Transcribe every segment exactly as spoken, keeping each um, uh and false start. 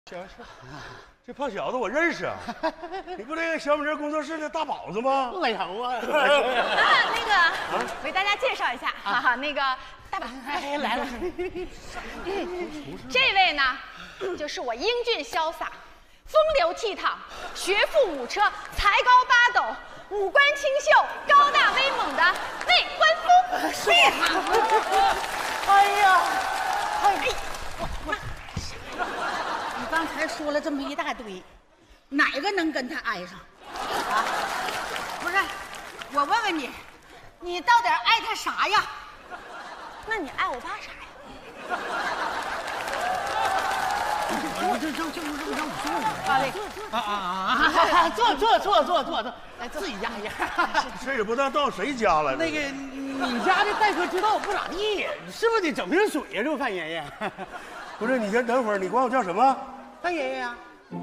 行行，这胖小子我认识啊，你不这个小米粒工作室的大宝子吗？ 我有啊。 啊，那个，啊、为大家介绍一下，哈、啊、哈，那个大宝， 哎，来了。 这位呢，就是我英俊潇洒、风流倜傥、学富五车、才高八斗、五官清秀、高大威猛的未婚夫。 是啊。哎呀，哎，我我。你刚才说了这么一大堆，哪个能跟他挨上？啊，不是，我问问你，你到底爱他啥呀？ 那你爱我爸啥呀？ 我这这这这让我坐呢。啊啊啊！坐坐坐坐坐坐，来自己家呀。 这也不知道到谁家了。 那个，你家这待客之道不咋地，是不是得整瓶水呀？这范爷爷。 不是，你先等会儿，你管我叫什么？ 范爷爷呀。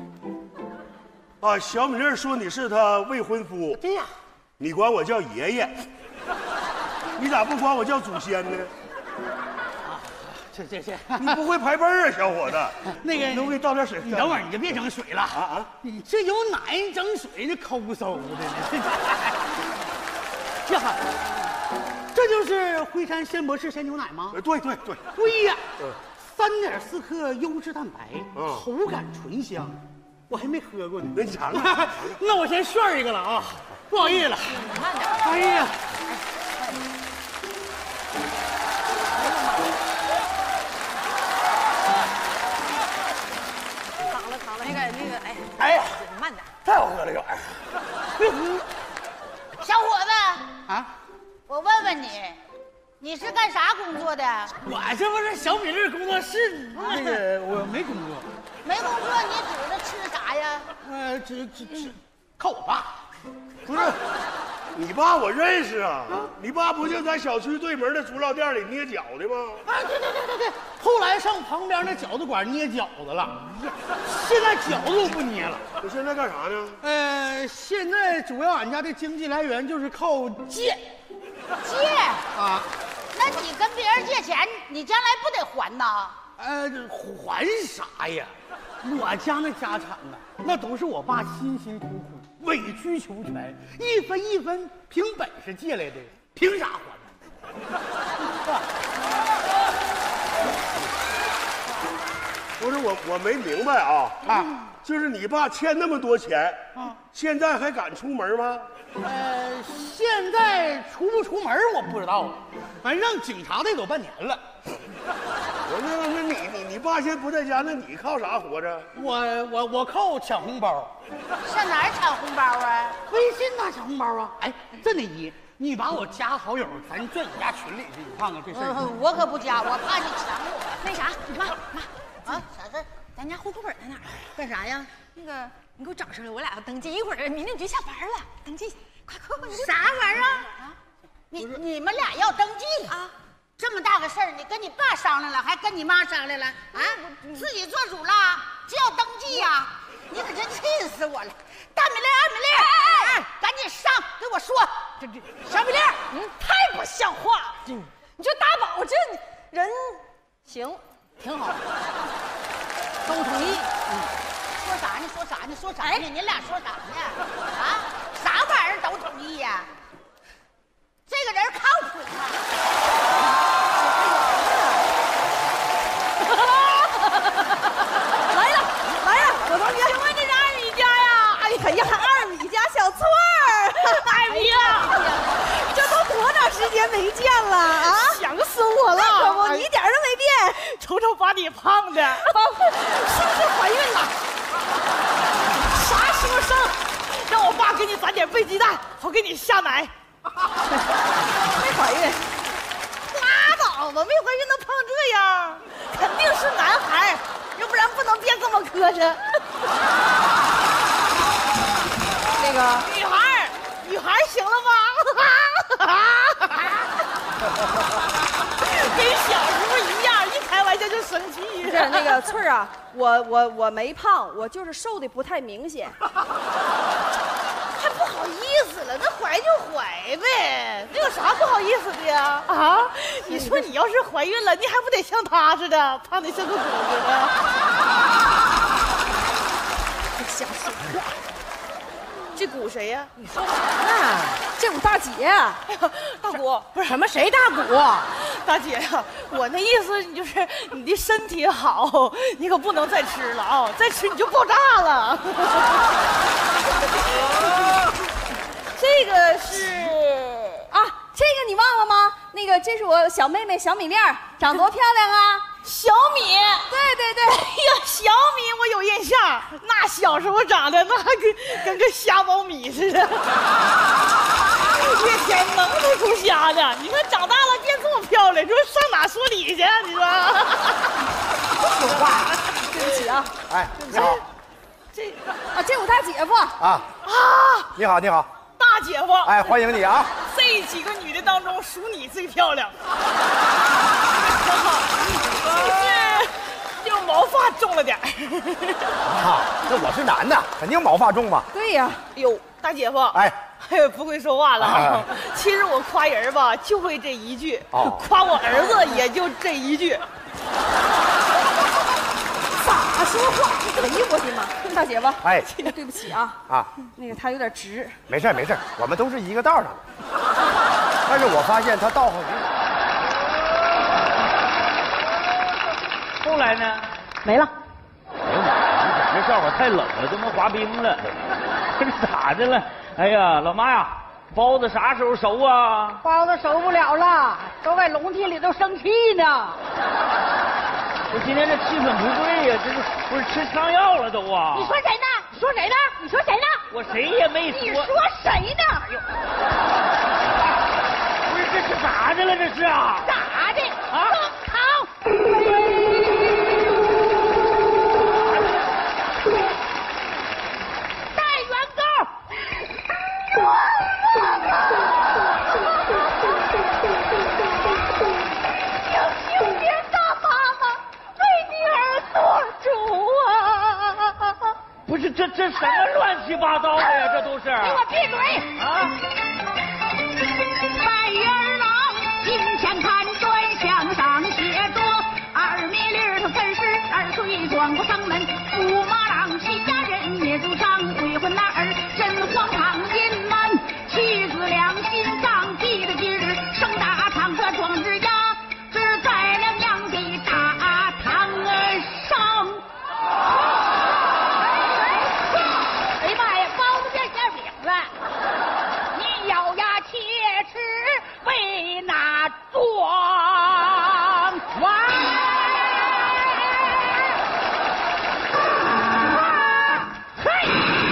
啊，小米粒说你是他未婚夫。 对呀。 你管我叫爷爷。你咋不管我叫祖先呢？ 啊，这这这， 你不会排辈儿啊，小伙子。 那个， 能给你倒点水？ 你等会儿你就别整水了啊啊！你这有奶，你整水那抠搜的呢。这哈，这就是辉山鲜博士鲜牛奶吗？ 对对对。 对呀。嗯。三点四克优质蛋白，嗯，口感醇香，我还没喝过呢。 那你尝尝。 那我先炫一个了啊，不好意思了。 你慢点。 哎呀。 扛了扛了，那个那个，哎哎呀， 慢点， 太好喝了这玩意儿。 小伙子啊， 我问问你，你是干啥工作的？ 我这不是小米粒工作室，那个我没工作。 没工作，你指着吃啥呀？ 呃，只只只靠我爸。 不是，你爸我认识啊，你爸不就在小区对门的猪肉店里捏饺的吗？ 啊，对对对对对，后来上旁边那饺子馆捏饺子了，现在饺子都不捏了。 我现在干啥呢？ 呃，现在主要俺家的经济来源就是靠借。 借啊？ 那你跟别人借钱，你将来不得还呐？ 呃，还啥呀？我家那家产呢，那都是我爸辛辛苦苦、委曲求全，一分一分凭本事借来的，凭啥还呢？ 不是我，我没明白啊啊！就是你爸欠那么多钱啊， 现在还敢出门吗？ 呃，现在出不出门我不知道，反正让警察带走半年了。 我那那你你你爸现在不在家，那你靠啥活着？ 我我我靠抢红包。 上哪儿抢红包啊？ 微信哪抢红包啊？哎，这得一，你把我加好友，咱转你家群里去，你看看这事儿。 嗯，我可不加，我怕你抢我。 那啥，妈妈啊，啥事儿？ 咱家户口本在哪儿？ 干啥呀？ 那个，你给我找出来，我俩要登记。一会儿民政局下班了，登记。快快快！ 啥玩意儿啊？你你们俩要登记啊？这么大个事儿，你跟你爸商量了，还跟你妈商量了啊？自己做主了就要登记呀？你可真气死我了！大米粒、二米粒，哎哎，赶紧上，给我说，这这小米粒， 嗯，太不像话了。嗯，你这大宝这人，行，挺好，都同意。 嗯，说啥呢？说啥呢？说啥呢？你俩说啥呢？啊，啥玩意儿都同意呀？这个人靠谱吗？ 来了来了，我同学，请问这是二米家呀？哎呀呀，二米家小翠儿，二米呀，这都多长时间没见了啊？ 想死我了！ 可不，你一点都没变， 瞅瞅把你胖的， 是不是怀孕了？ 啥时候生？让我爸给你攒点备鸡蛋，好给你下奶。 没怀孕，拉倒吧，没怀孕能胖这样，肯定是男孩，要不然不能变这么磕碜。 那个女孩，女孩行了吗？跟小时候一样，一开玩笑就生气。 不是那个翠儿啊，我我我没胖，我就是瘦的不太明显。还不好意思了，那怀就怀呗，那有啥不好意思的呀？ 啊，你说你要是怀孕了，你还不得像她似的，胖的像个狗似的？ 鼓谁呀？ 你说啥呢？这我大姐。哎呀， 大姑不是什么谁大姑？ 大姐呀，我那意思就是你的身体好，你可不能再吃了啊！再吃你就爆炸了。这个是啊，这个你忘了吗？那个，这是我小妹妹小米粒儿，长多漂亮啊！ 小米， 对对对， 哎呀，小米我有印象，那小时候长得那跟跟个虾苞米似的，这天能不出虾呢？你看长大了变这么漂亮，你说上哪说理去？你说？ 说话，对不起啊。 哎，你好。 这啊，这我大姐夫。 啊啊， 你好，你好。 大姐夫。 哎，欢迎你啊！ 这几个女的当中，属你最漂亮。就是就毛发重了点啊，那我是男的，肯定毛发重嘛。 对呀。 哟，大姐夫， 哎， 哎，不会说话了啊。 哎其实我夸人吧，就会这一句。 哦， 夸我儿子也就这一句。 咋说话？哎呦我的妈！大姐夫， 哎， 对不起啊。 啊， 那个他有点直。 没事没事，我们都是一个道上的。但是我发现他道行。 后来呢？ 没了。 哎呀妈，你这笑话太冷了，都能滑冰了。这是咋的了？哎呀，老妈呀，包子啥时候熟啊？ 包子熟不了了，都在笼屉里头生气呢。 我今天这气氛不对呀，这是不是吃枪药了都啊？ 你说谁呢？你说谁呢？你说谁呢？ 我谁也没说。 你说谁呢？ 哎呦，不是这是咋的了？这是啊？ 咋的？ 啊？ 好。带原告。请请别大妈妈为女儿做主啊！ 不是这这什么乱七八糟的呀？这都是。 给我闭嘴！ 啊！ 白眼狼近前看转向上写着二米里头真是二岁转过城门，驸马郎齐家人灭族长，鬼魂那儿人荒唐隐瞒，妻子良心丧，记得今日盛大堂和壮志呀，只在了娘的大堂上。哎呀妈呀，包子变馅饼了！你咬牙切齿为那壮王。嘿，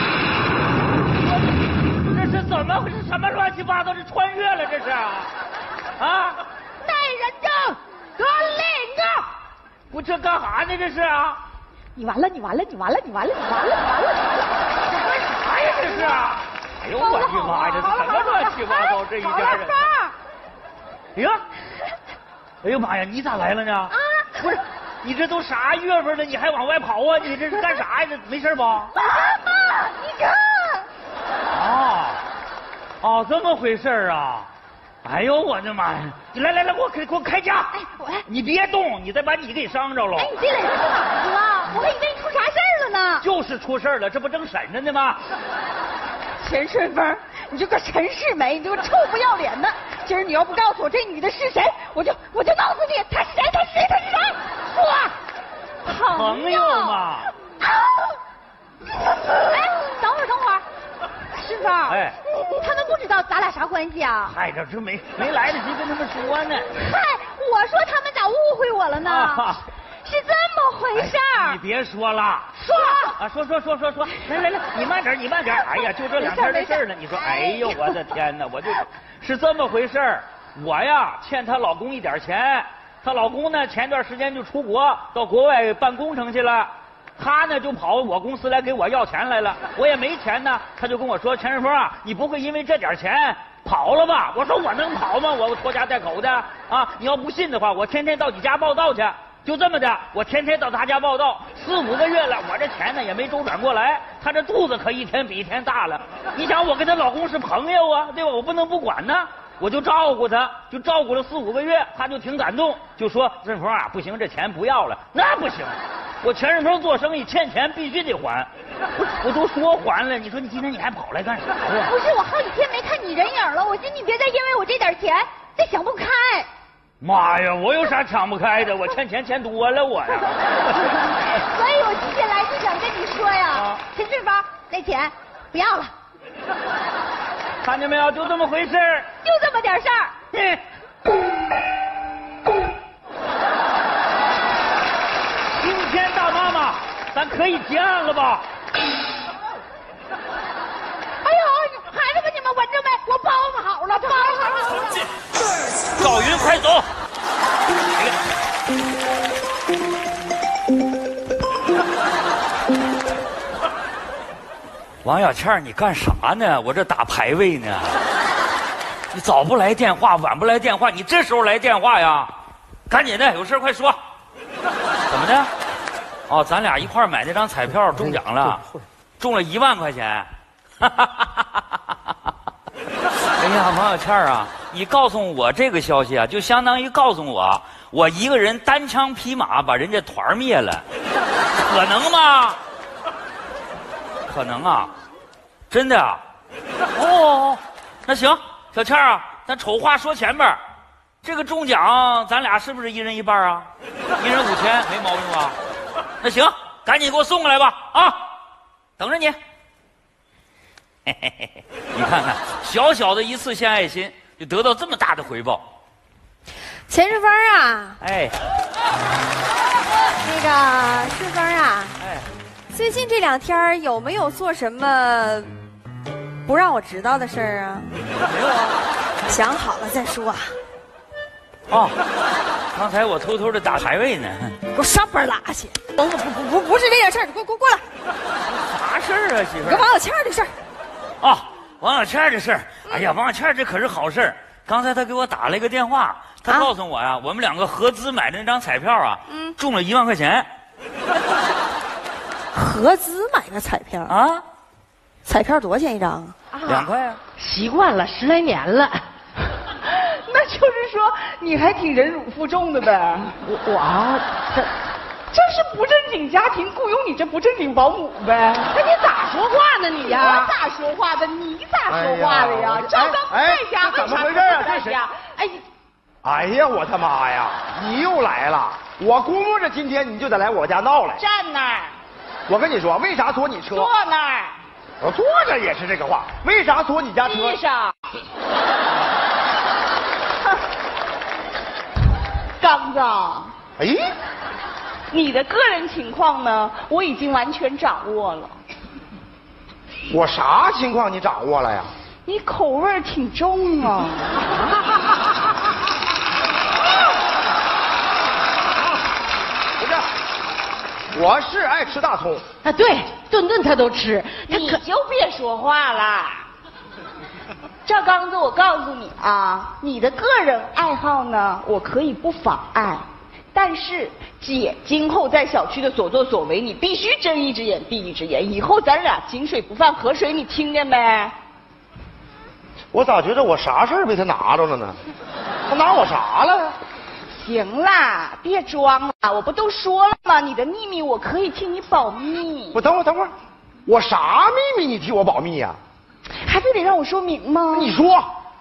这是怎么回事？什么乱七八糟？这穿越了这是？啊？ 带人证得令啊！ 不，这干啥呢？这是啊？ 你完了，你完了，你完了，你完了，你完了，你完了，你完了！ 这干啥呀？这是？哎呦我的妈呀！这是什么乱七八糟？这一家人。哎呀！哎呦妈呀！你咋来了呢？啊！不是，你这都啥月份了，你还往外跑啊？你这是干啥呀？这没事吧？ 妈妈，你看。 啊，哦，这么回事啊！哎呦我的妈呀！你来来来，给我给给我开价！ 哎，我你别动，你再把你给伤着了。 哎，你这人是哪去了？我还以为你出啥事儿了呢。 就是出事了，这不正审着呢吗？ 钱顺风，你这个陈世美，你这个臭不要脸的！今儿你要不告诉我这女的是谁，我就我就弄死你！她是谁？她是谁？她是谁？说， 朋友嘛。 啊！哎，等会儿，等会儿，师傅， 哎， 他们不知道咱俩啥关系啊？ 嗨，这这没没来得及跟他们说呢。 嗨，我说他们咋误会我了呢？ 啊是这么回事儿。 你别说了， 说啊，说说说说说，来来来，你慢点，你慢点。哎呀，就这两天的事儿呢，你说，哎呦，我的天哪，我就是这么回事儿。我呀，欠她老公一点钱，她老公呢，前段时间就出国到国外办工程去了。他呢就跑我公司来给我要钱来了，我也没钱呢，他就跟我说：“钱顺风啊，你不会因为这点钱跑了吧？”我说：“我能跑吗？我拖家带口的啊！你要不信的话，我天天到你家报道去。”就这么的，我天天到他家报道，四五个月了，我这钱呢也没周转过来，他这肚子可一天比一天大了。你想，我跟她老公是朋友啊，对吧？我不能不管呢。 我就照顾他，就照顾了四五个月，他就挺感动，就说顺丰啊，不行，这钱不要了。那不行，我全顺丰做生意，欠钱必须得还。我我都说还了，你说你今天你还跑来干啥呀？ 不是，我好几天没看你人影了，我寻思你别再因为我这点钱再想不开。 妈呀，我有啥抢不开的？我欠钱欠多了我呀。 所以我接下来就想跟你说呀，陈顺丰，那钱不要了。 看见没有？就这么回事儿， 就这么点事儿。 今天大妈妈，咱可以结案了吧？ 哎呦，孩子们，你们闻着没？我包袱好了，包袱好了。 赵云，快走！王小倩，你干啥呢？我这打排位呢。你早不来电话，晚不来电话，你这时候来电话呀？赶紧的，有事快说。怎么的？哦，咱俩一块儿买那张彩票中奖了，中了一万块钱。哎呀，王小倩啊，你告诉我这个消息啊，就相当于告诉我，我一个人单枪匹马把人家团灭了，可能吗？可能啊，真的啊。哦，那行，小倩啊，咱丑话说前边，这个中奖咱俩是不是一人一半啊？一人五千，没毛病吧？那行，赶紧给我送过来吧，啊，等着你。嘿嘿嘿，你看看，小小的一次献爱心，就得到这么大的回报。 陈顺丰啊， 哎， 那个顺丰啊， 哎， 最近这两天有没有做什么不让我知道的事儿啊？ 没有啊。 想好了再说。 哦，刚才我偷偷的打排位呢。 给我上班拉去！不不不不不是这件事儿，你给我给我过来。 啥事儿啊，媳妇儿？ 跟王小倩的事儿。 哦，王小倩的事儿。哎呀，王小倩这可是好事儿。刚才她给我打了一个电话，她告诉我呀，我们两个合资买的那张彩票啊，嗯，中了一万块钱。 合资买个彩票啊？ 彩票多少钱一张啊？ 两块啊。 习惯了，十来年了。那就是说你还挺忍辱负重的呗。我我啊，这这是不正经家庭雇佣你这不正经保姆呗？那你咋说话呢你呀？我咋说话的？你咋说话的呀？赵刚在家为啥不在家？哎， 哎呀，我的妈呀！你又来了！我估摸着今天你就得来我家闹来。 站那儿。 我跟你说，为啥锁你车？ 坐那儿。 我坐着也是这个话。为啥锁你家车？ 地上。刚子， 哎， 你的个人情况呢，我已经完全掌握了。 我啥情况你掌握了呀？ 你口味挺重啊。 不是，我是爱吃大葱啊，对，顿顿他都吃。你就别说话了。赵刚子，我告诉你啊，你的个人爱好呢，我可以不妨碍，但是姐今后在小区的所作所为，你必须睁一只眼闭一只眼。以后咱俩井水不犯河水，你听见没？ 我咋觉得我啥事儿被他拿着了呢？他拿我啥了？ 行啦，别装了，我不都说了吗？你的秘密我可以替你保密。 我等会儿，等会儿，我啥秘密你替我保密呀？ 还非得让我说明吗？ 你说。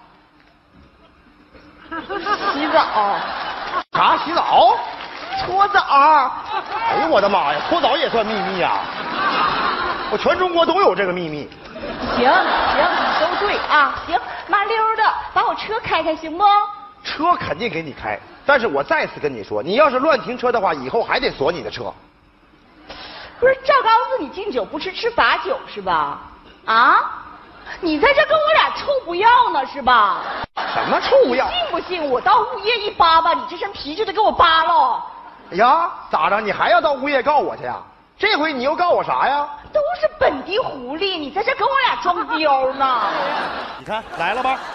洗澡。 啥洗澡？ 搓澡。 哎呦我的妈呀，搓澡也算秘密呀？我全中国都有这个秘密。 行行，你都对啊。行，麻溜的把我车开开行不？ 车肯定给你开，但是我再次跟你说，你要是乱停车的话，以后还得锁你的车。 不是赵刚子，你敬酒不吃吃罚酒是吧？啊？你在这跟我俩臭不要呢是吧？ 什么臭不要？ 信不信我到物业一扒扒，你这身皮就得给我扒了？ 哎呀，咋着？你还要到物业告我去呀？这回你又告我啥呀？ 都是本地狐狸，你在这跟我俩装彪呢？ 你看来了吧？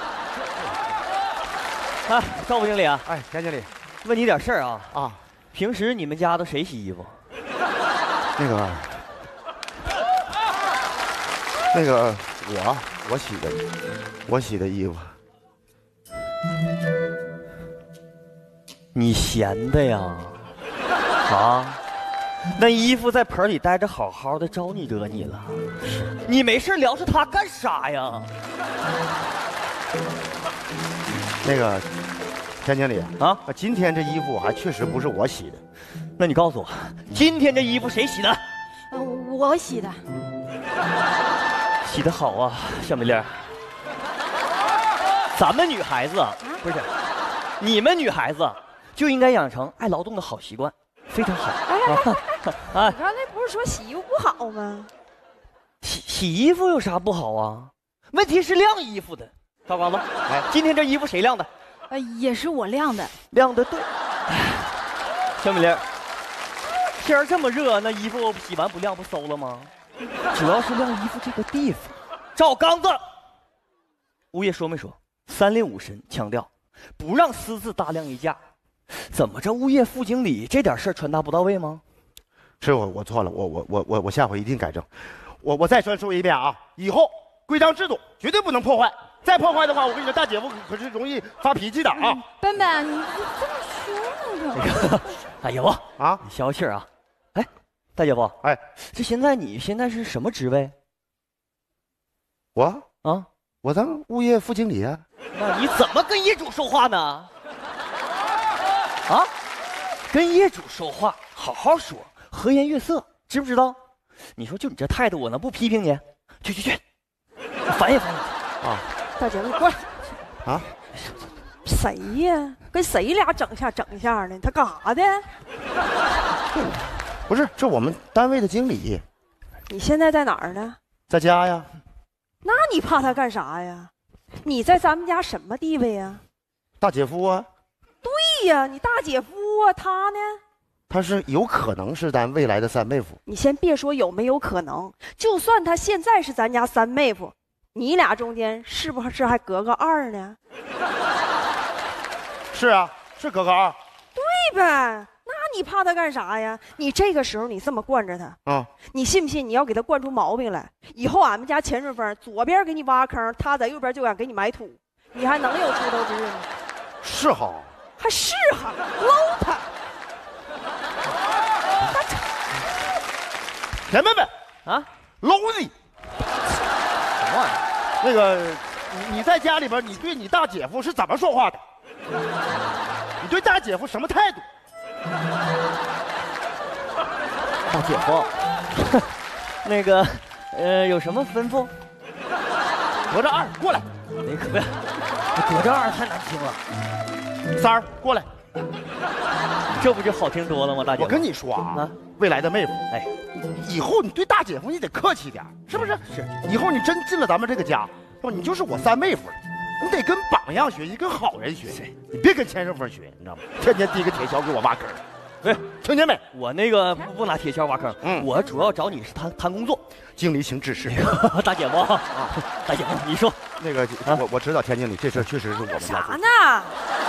啊，赵副经理啊， 哎，田经理， 问你点事儿啊啊！平时你们家都谁洗衣服？ 那个，那个我我洗的，我洗的衣服。 你闲的呀？啊？那衣服在盆里待着好好的，招你惹你了？你没事撩着他干啥呀？ 那个田经理啊， 今天这衣服还确实不是我洗的。 那你告诉我，今天这衣服谁洗的？ 呃我洗的。 洗得好啊，小美丽儿。咱们女孩子啊，不是，你们女孩子就应该养成爱劳动的好习惯，非常好。 哎，你刚才不是说洗衣服不好吗？ 洗洗衣服有啥不好啊？问题是晾衣服的。大光子，哎，今天这衣服谁晾的？ 呃，也是我晾的。 晾的对。小美玲，天儿这么热，那衣服洗完不晾不馊了吗？主要是晾衣服这个地方。赵刚子，物业说没说？三令五申强调，不让私自大晾衣架。怎么着，物业副经理这点事儿传达不到位吗？ 是我我错了，我我我我我下回一定改正。我我再说说一遍啊，以后规章制度绝对不能破坏，再破坏的话，我跟你说，大姐夫可是容易发脾气的啊。 笨笨，你这么凶啊！ 大姐夫啊，你消消气儿啊。哎，大姐夫， 哎， 这现在你现在是什么职位？ 我啊， 我当物业副经理啊。 那你怎么跟业主说话呢？啊，跟业主说话好好说，和颜悦色，知不知道？你说就你这态度，我能不批评你？去去去，烦也烦你啊！ 大姐夫，你过来啊！ 谁呀？跟谁俩整下整下呢？他干啥的？ 不是，这我们单位的经理。 你现在在哪儿呢？ 在家呀。 那你怕他干啥呀？你在咱们家什么地位呀？ 大姐夫啊。 对呀，你大姐夫啊，他呢？ 他是有可能是咱未来的三妹夫。 你先别说有没有可能，就算他现在是咱家三妹夫，你俩中间是不是还隔个二呢？ 是啊，是隔个二。 对呗，那你怕他干啥呀？你这个时候你这么惯着他， 啊、嗯， 你信不信你要给他惯出毛病来？以后俺们家钱顺风左边给你挖坑，他在右边就敢给你埋土，你还能有出头之日吗？ 是哈， 还是哈，搂他。 田妹妹啊， 搂你！ 什么玩意儿？ 那个，你你在家里边，你对你大姐夫是怎么说话的？你对大姐夫什么态度？ 大姐夫，那个，呃，有什么吩咐？ 隔着二过来。 那可不要，隔着二太难听了。 三儿过来。 这不就好听多了吗？大姐夫， 我跟你说啊， 啊未来的妹夫， 哎， 以后你对大姐夫你得客气点，是不是？ 是。 以后你真进了咱们这个家，你就是我三妹夫了，你得跟榜样学习，跟好人学习，你别跟钱顺风学，你知道吗？天天递个铁锹给我挖坑。 哎， 听见没？ 我那个不不拿铁锹挖坑， 嗯， 我主要找你是谈谈工作， 经理请指示。 大姐夫啊，大姐夫，你说那个， 啊、 我我知道田经理这事确实是我们啥呢？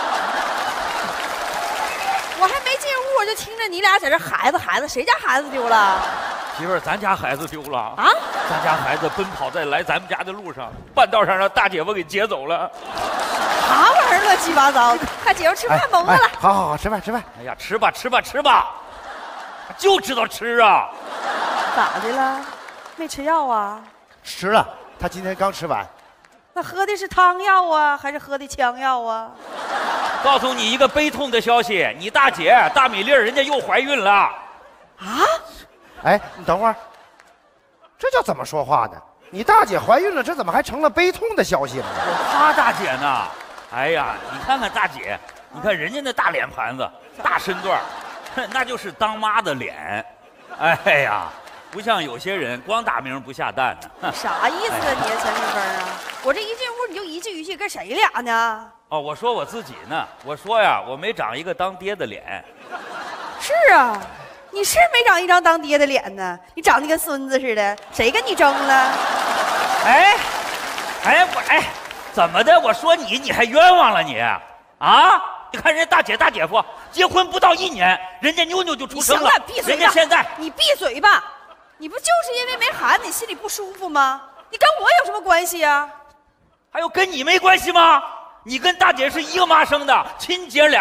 我还没进屋，我就听着你俩在这孩子孩子，谁家孩子丢了？ 媳妇儿，咱家孩子丢了啊！ 咱家孩子奔跑在来咱们家的路上，半道上让大姐夫给劫走了。 啥玩意儿乱七八糟的？快姐夫吃饭吧，饿了。 好好好，吃饭吃饭。 哎呀，吃吧吃吧吃吧，就知道吃啊！ 咋的了？没吃药啊？ 吃了，他今天刚吃完。 那喝的是汤药啊，还是喝的枪药啊？ 告诉你一个悲痛的消息，你大姐大美丽人家又怀孕了。 啊？ 哎，你等会儿，这叫怎么说话呢？你大姐怀孕了，这怎么还成了悲痛的消息了？ 我夸大姐呢。哎呀，你看看大姐，你看人家那大脸盘子、大身段，那就是当妈的脸。哎呀，不像有些人光打鸣不下蛋呢。 啥意思啊你钱顺风啊？我这一进屋你就一句一句跟谁俩呢？ 哦，我说我自己呢。我说呀，我没长一个当爹的脸。 是啊，你是没长一张当爹的脸呢，你长得跟孙子似的，谁跟你争了？ 哎，哎我哎，怎么的？我说你，你还冤枉了你啊？你看人家大姐大姐夫结婚不到一年，人家妞妞就出生了。 行了，闭嘴吧！ 人家现在你闭嘴吧！你不就是因为没孩子，你心里不舒服吗？你跟我有什么关系啊？ 还有跟你没关系吗？你跟大姐是一个妈生的，亲姐俩。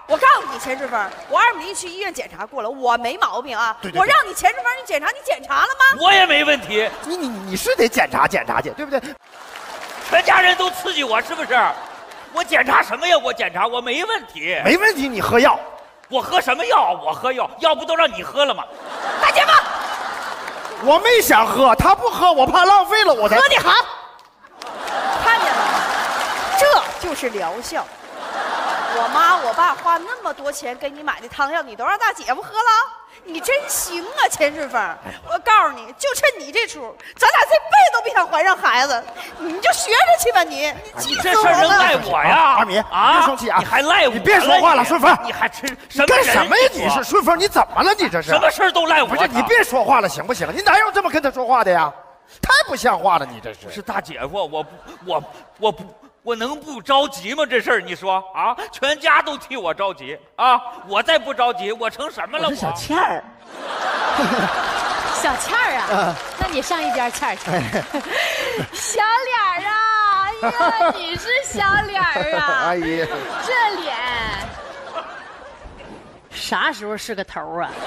我告诉你，钱顺风，我二米去医院检查过了，我没毛病啊。 对对对我让你钱顺风，你检查，你检查了吗？ 我也没问题， 你你你是得检查检查去，对不对？ 全家人都刺激我，是不是？我检查什么呀？我检查，我没问题， 没问题，你喝药。 我喝什么药？我喝药，药不都让你喝了吗？ 大姐夫， 我没想喝，他不喝，我怕浪费了，我才喝你好。看见了吗？这就是疗效。我妈我爸花那么多钱给你买的汤药，你都让大姐夫喝了，你真行啊，钱顺风！我告诉你，就趁你这出，咱俩这辈子都别想怀上孩子，你就学着去吧你！ 你这事儿能赖我呀？ 二米， 啊， 别生气啊！ 你还赖我？ 你别说话了，顺风！ 你还真什么干什么呀？你是顺风？你怎么了？你这是什么事儿都赖我？ 不是你别说话了，行不行？你哪有这么跟他说话的呀？太不像话了，你这是。 是大姐夫，我不，我我不。我能不着急吗？这事儿你说啊，全家都替我着急啊！我再不着急，我成什么了？我是小倩儿， 小倩儿啊，那你上一边倩儿去。小脸儿啊，哎呀，你是小脸儿啊， 阿姨， 这脸啥时候是个头啊？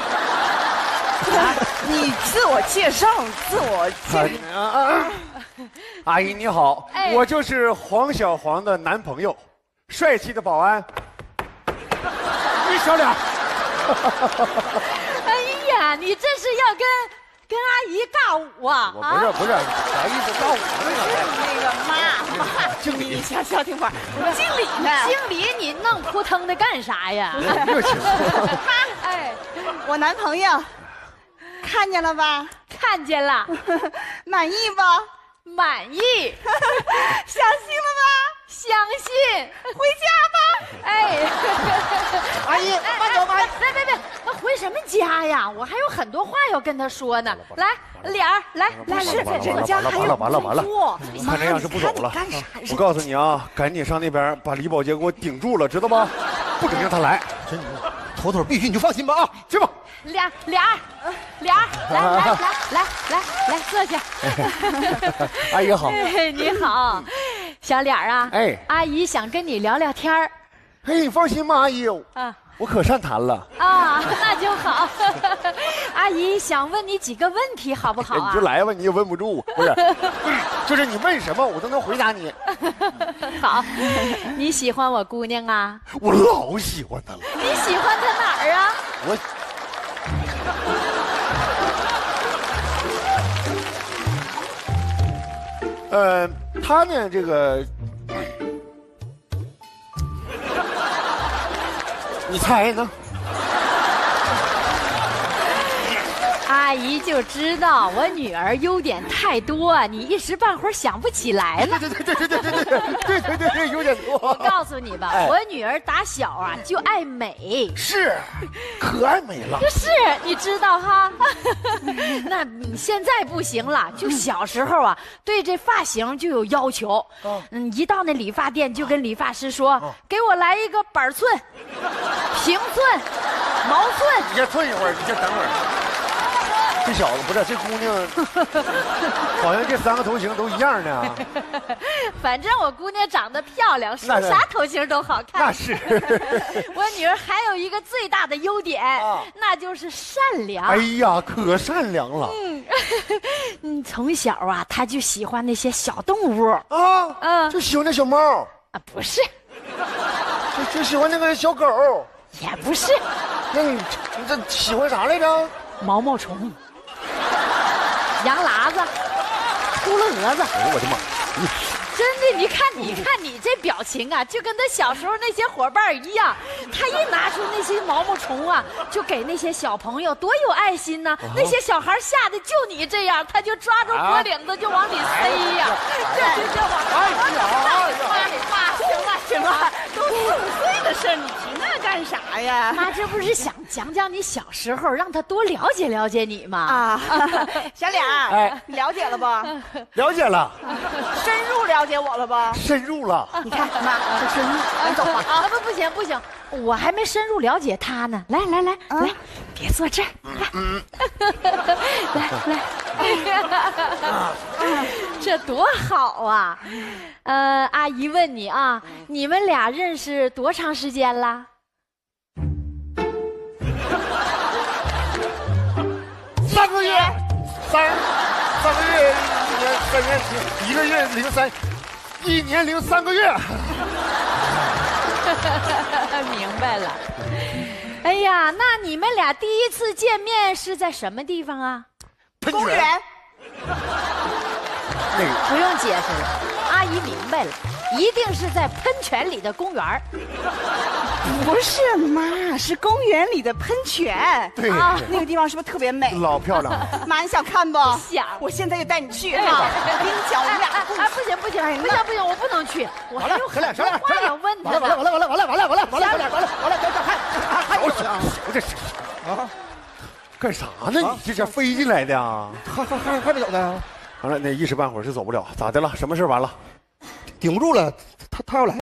你自我介绍，自我介绍。 啊阿姨你好， 哎我就是黄小黄的男朋友，帅气的保安。你小脸。 哎呀，你这是要跟跟阿姨尬舞啊？ 我不是不是，啥意思？告我那个妈妈， 经理你小小听会儿，经理呢？ 经理，你弄扑腾的干啥呀？ 热情。 哎， 我男朋友，看见了吧？ 看见了， 满意吧？ 满意， 相信了吧？ 相信， 回家吧。 哎， 阿姨，慢走吧。 别别别，那回什么家呀？我还有很多话要跟他说呢。来，脸儿，来来来，在这个家还有完了完了做。 看这样是不走了。我告诉你啊，赶紧上那边把李宝杰给我顶住了，知道吗？不准让他来。 真妥妥必须，你就放心吧啊，去吧。 脸脸儿，脸儿，来来来来来来，坐下。 阿姨好。 哎，你好，小脸儿啊。 哎， 阿姨想跟你聊聊天儿。 哎，你放心吧，阿姨， 啊， 我可善谈了。 啊，那就好。阿姨想问你几个问题，好不好啊？ 你就来吧，你也问不住，不是？就是你问什么，我都能回答你。 好，你喜欢我姑娘啊？ 我老喜欢她了。 你喜欢她哪儿啊？ 我。呃，她呢，这个，你猜呢？ 阿姨就知道我女儿优点太多，你一时半会儿想不起来了。 对对对对对对对对对对对，有点多。 我告诉你吧， 哎我女儿打小啊就爱美， 是，可爱美了。 是，你知道哈？那你现在不行了，就小时候啊，对这发型就有要求。嗯，一到那理发店就跟理发师说，给我来一个板寸、平寸、毛寸。 你先寸一会儿，你先等会儿。这小子不是这姑娘，好像这三个头型都一样呢。 反正我姑娘长得漂亮，梳那是啥头型都好看。 那是。 我女儿还有一个最大的优点， 啊那就是善良。 哎呀，可善良了。 嗯，嗯，从小啊，她就喜欢那些小动物。 啊， 嗯就喜欢那小猫， 啊，不是， 就就喜欢那个小狗。 也不是， 那你你这喜欢啥来着？ 毛毛虫、羊喇子、秃噜蛾子。 哎呦我的妈！ 真的，你看，你看你这表情啊，就跟他小时候那些伙伴一样。他一拿出那些毛毛虫啊，就给那些小朋友，多有爱心呐！那些小孩吓得就你这样，他就抓住脖领子就往里塞呀，这就叫往脖领子往里挖。行了行了， 都四五岁的事儿，你提那干啥呀？ 妈，这不是想讲讲你小时候，让他多了解了解你吗？ 啊，小脸儿， 哎你了解了吧？ 了解了， 深入了解我了吧？ 深入了。 你看，妈，这深入，咱走吧。 啊，不不行不行，我还没深入了解他呢。来来来来，别坐这儿，来来来，这多好啊！呃，阿姨问你啊，你们俩认识多长时间了？ 个月，三三个月，一年三年，一个月零三，一年零三个月。 明白了。哎呀，那你们俩第一次见面是在什么地方啊？ 公园。 那个不用解释了，阿姨明白了，一定是在喷泉里的公园。 不是妈，是公园里的喷泉。 对啊，那个地方是不是特别美？ 老漂亮了。 妈，你想看不？ 想。 我现在就带你去哈。我跟你讲，我们俩啊，不行不行，不行不行，我不能去，我还有很多话要问他。 完了完了完了完了完了完了完了完了完了完了完了，还还有我这是啊，干啥呢？你这是飞进来的啊？ 还还还还没走呢？ 完了，那一时半会儿是走不了，咋的了？什么事完了？ 顶不住了，他他要来。